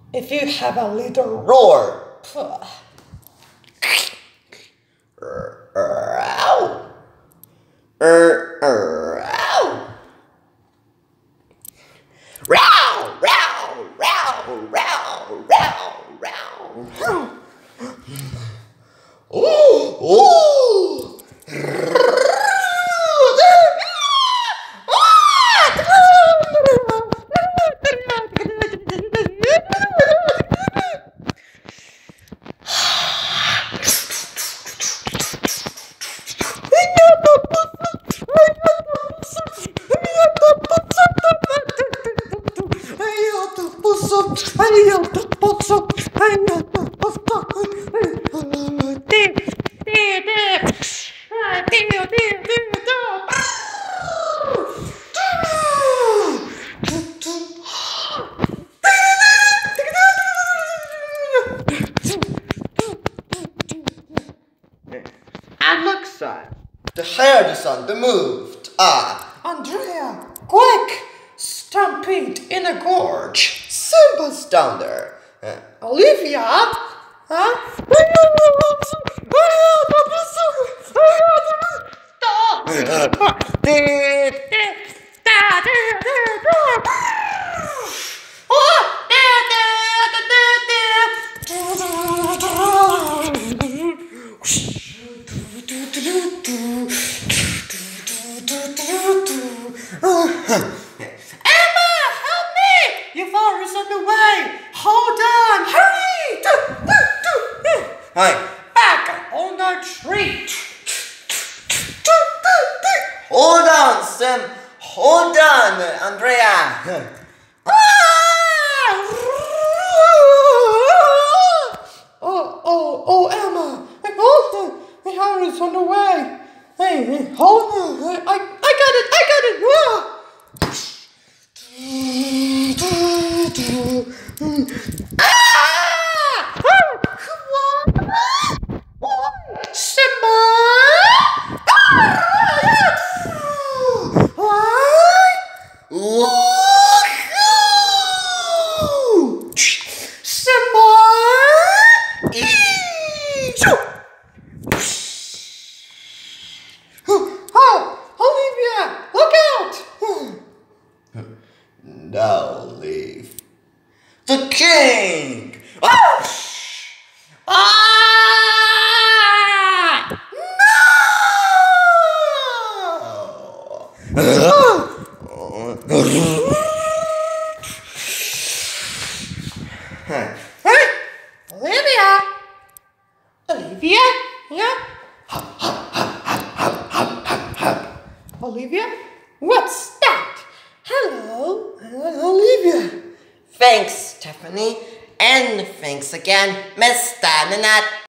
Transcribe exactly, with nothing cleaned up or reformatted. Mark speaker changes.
Speaker 1: if you have a little roar. Ow. Er, er, ow. Row, row, row, row, row, row. Ooh, ooh. And look, son, the hair is on the move. Ah, Andrea, quick! Stampede in a gorge. Simba's down there. Uh, Olivia? Huh? Emma, help me! Your father is on the way. Hold on, hurry! Hi. Back on the tree. Hold on, Sam. Hold on, Andrea. Oh, oh, oh, Emma. Oh, my father is on the way. Hey, hey, hold on. I, I got it. I got it. Whoa. Ah! What? Simba! What? Simba! Oh, Olivia, look out! Now leave. The king! Oh! Ah! No! Hey, Olivia! Olivia? Yeah? Olivia? What's that? Hello, uh, Olivia. Thanks, Stephanie. And thanks again, Mister Nanette.